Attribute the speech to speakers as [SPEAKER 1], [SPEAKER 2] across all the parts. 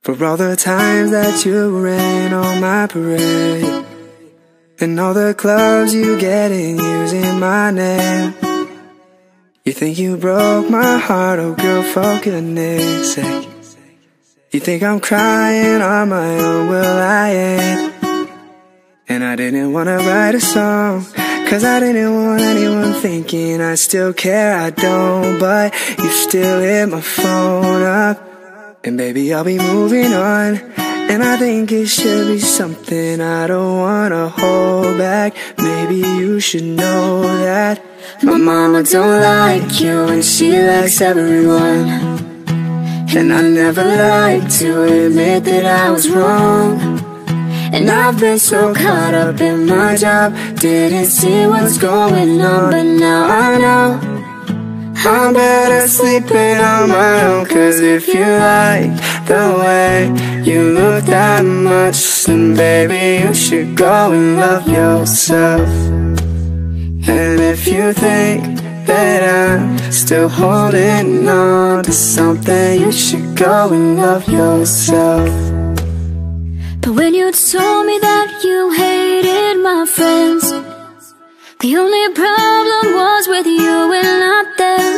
[SPEAKER 1] For all the times that you rain on my parade, and all the clubs you get in using my name. You think you broke my heart, oh girl, for goodness sake. You think I'm crying on my own, well I ain't. And I didn't wanna write a song, cause I didn't want anyone thinking I still care, I don't. But you still hit my phone up, and baby I'll be moving on. And I think it should be something I don't wanna hold back. Maybe you should know that my mama don't like you and she likes everyone. And I never like to admit that I was wrong. And I've been so caught up in my job, didn't see what's going on. But now I know I'm better sleeping on my own. Cause if you like the way you look that much, then baby you should go and love yourself. And if you think that I'm still holding on to something, you should go and love yourself.
[SPEAKER 2] But when you told me that you hated my friends, the only problem was with you and not them.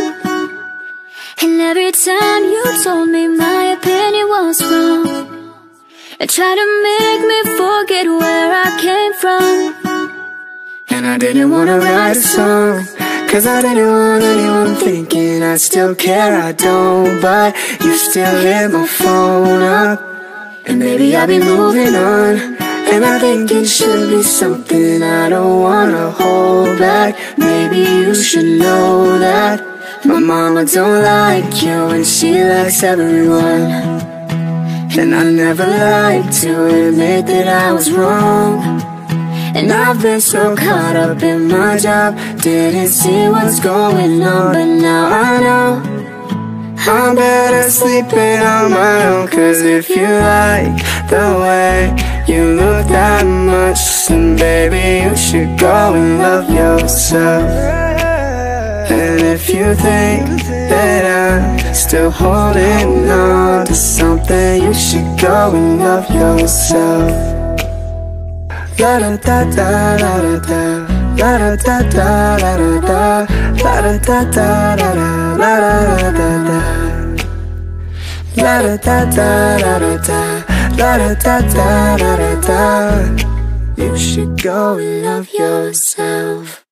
[SPEAKER 2] And every time you told me my opinion was wrong, and tried to make me forget where I came from.
[SPEAKER 1] And I didn't wanna write a song, cause I didn't want anyone thinking I still care, I don't. But you still hit my phone up, and maybe I'll be moving on. And I think it should be something I don't wanna hold back. Maybe you should know that my mama don't like you and she likes everyone. And I never like to admit that I was wrong. And I've been so caught up in my job, didn't see what's going on. But now I know I'm better sleeping on my own. Cause if you like the way you look that much, then baby you should go and love yourself. And if you think that I'm still holding on to something, you should go and love yourself. La da da da da da, la da da da da da, la da da da da da, la da da da, la da da da da da, la da da da da da. You should go and love yourself.